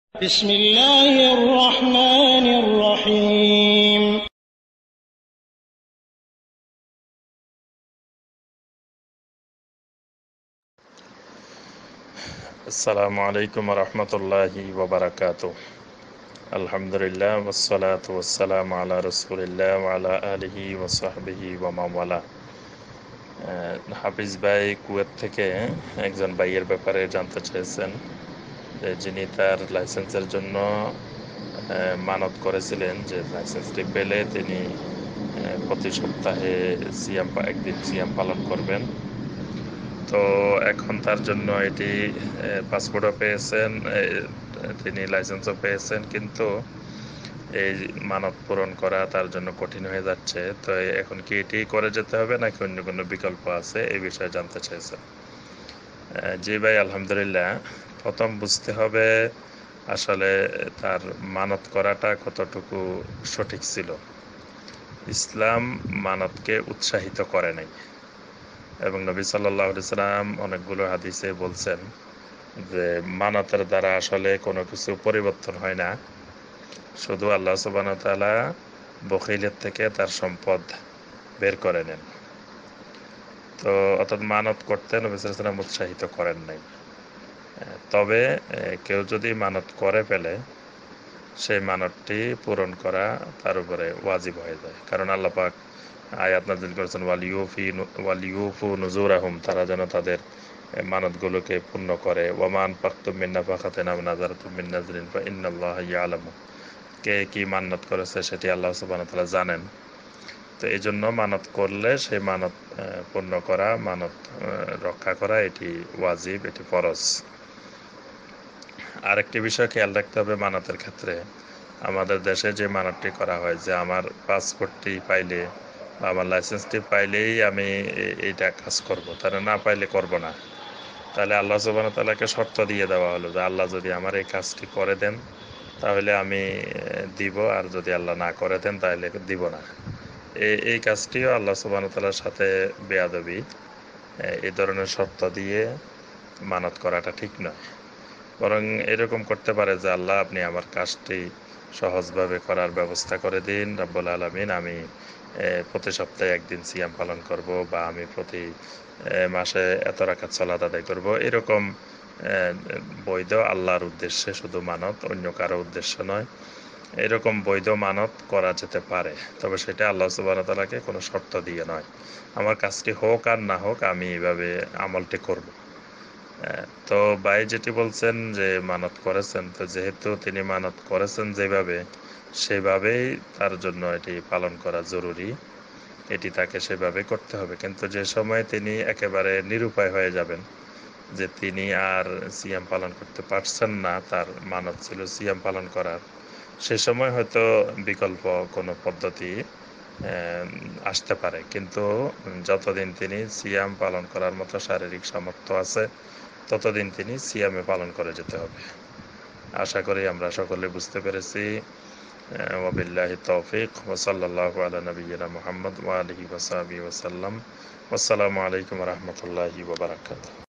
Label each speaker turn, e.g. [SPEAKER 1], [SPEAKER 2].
[SPEAKER 1] بسم الله الرحمن الرحيم
[SPEAKER 2] আসসালামু আলাইকুম রহমতুল্লাহি ওয়াবারাকাতুহ। আলহামদুলিল্লাহ ওয়াসসালাতু ওয়াসসালামু আলা রাসূলিল্লাহ ওয়া আলা আলিহি ওয়া সাহবিহি ওয়া মান ওয়ালা। হাফিজ ভাই কুয়েত থেকে একজন ভাইয়ের ব্যাপারে জানতে চেয়েছেন যে যিনি তার লাইসেন্সের জন্য মানত করেছিলেন যে লাইসেন্সটি পেলে তিনি প্রতি সপ্তাহে একদিন সিয়াম পালন করবেন। তো এখন তার জন্য এটি পাসপোর্টও পেয়েছেন, তিনি লাইসেন্সও পেয়েছেন, কিন্তু এই মানত পূরণ করা তার জন্য কঠিন হয়ে যাচ্ছে। তো এখন কি এটি করে যেতে হবে নাকি অন্য কোনো বিকল্প আছে, এই বিষয়ে জানতে চাইছেন। জি ভাই, আলহামদুলিল্লাহ। প্রথম বুঝতে হবে আসলে তার মানত করাটা কতটুকু সঠিক ছিল। ইসলাম মানতকে উৎসাহিত করে নাই, এবং নবী সাল্লাল্লাহু আলাইহি সাল্লাম অনেকগুলো হাদিসে বলছেন যে মানতের দ্বারা আসলে কোনো কিছু পরিবর্তন হয় না, শুধু আল্লাহ সুবহানাহু ওয়া তাআলা বখিলের থেকে তার সম্পদ বের করে নেন। তো অর্থাৎ মানত করতে নবী সাল্লাল্লাহু আলাইহি সাল্লাম উৎসাহিত করেন নাই। তবে কেউ যদি মানত করে ফেলে, সেই মানতটি পূরণ করা তার উপরে ওয়াজিব হয়ে যায়। কারণ আল্লাহ পাক আয়াত নাযিল করেছেন ওয়ালিউফু নুজুরাহুম, তারা যেন তাদের মানতগুলোকে পূর্ণ করে। ওয়ামা আনফাকতুম মিন নাফাকাতিন আও নাযারতুম মিন নাযরিন ফাইন্নাল্লাহা ইয়ালামু, কে কি মান্নত করেছে সেটি আল্লাহ সুবহানাহু ওয়া তাআলা জানেন। তো এই জন্য মানত করলে সেই মানত পূর্ণ করা, মানত রক্ষা করা, এটি ওয়াজিব, এটি ফরজ। আরেকটি বিষয় খেয়াল রাখতে হবে মানতের ক্ষেত্রে, আমাদের দেশে যে মানতটি করা হয় যে আমার পাসপোর্টটি পাইলে বা আমার লাইসেন্সটি পাইলেই আমি এইটা কাজ করব, তাহলে না পাইলে করব না। তাহলে আল্লাহ সুবহানাহু ওয়া তাআলাকে শর্ত দিয়ে দেওয়া হলো যে আল্লাহ যদি আমার এই কাজটি করে দেন তাহলে আমি দিব, আর যদি আল্লাহ না করে দেন তাহলে দিব না। এই কাজটিও আল্লাহ সুবহানাহু ওয়া তাআলার সাথে বেয়াদবি। এই ধরনের শর্ত দিয়ে মানত করাটা ঠিক নয়। বরং এরকম করতে পারে যে আল্লাহ আপনি আমার কাজটি সহজভাবে করার ব্যবস্থা করে দিন রব্বুল আলামিন, আমি প্রতি সপ্তাহে একদিন সিয়াম পালন করব, বা আমি প্রতি মাসে এত রাকাত সালাত আদায় করব। এরকম বৈধ আল্লাহর উদ্দেশ্যে শুধু মানত, অন্য কারো উদ্দেশ্য নয়, এরকম বৈধ মানত করা যেতে পারে। তবে সেটা আল্লাহ সুবহানাহু ওয়া তাআলাকে কোনো শর্ত দিয়ে নয়, আমার কাজটি হোক আর না হোক আমি এইভাবে আমলটি করব। তো ভাই যেটি বলছেন যে মানত করেছেন, তো যেহেতু তিনি মানত করেছেন যেভাবে, সেভাবেই তার জন্য এটি পালন করা জরুরি, এটি তাকে সেভাবে করতে হবে। কিন্তু যে সময় তিনি একেবারে নিরুপায় হয়ে যাবেন, যে তিনি আর সিয়াম পালন করতে পারছেন না, তার মানত ছিল সিয়াম পালন করার, সে সময় হয়তো বিকল্প কোনো পদ্ধতি আসতে পারে। কিন্তু যতদিন তিনি সিয়াম পালন করার মতো শারীরিক সামর্থ্য আছে, ততদিন তিনি সিয়ামে পালন করে যেতে হবে। আশা করি আমরা সকলে বুঝতে পেরেছি। ওয়াবিল্লাহি তৌফিক, ওয়া সাল্লাল্লাহু আলা নবিয়্যিনা মুহাম্মদ ওয়া আলিহি ওয়া সাহবিহি ওয়া সাল্লাম। আসসালামু আলাইকুম ওয়া রাহমাতুল্লাহি ওয়া বারাকাতুহু।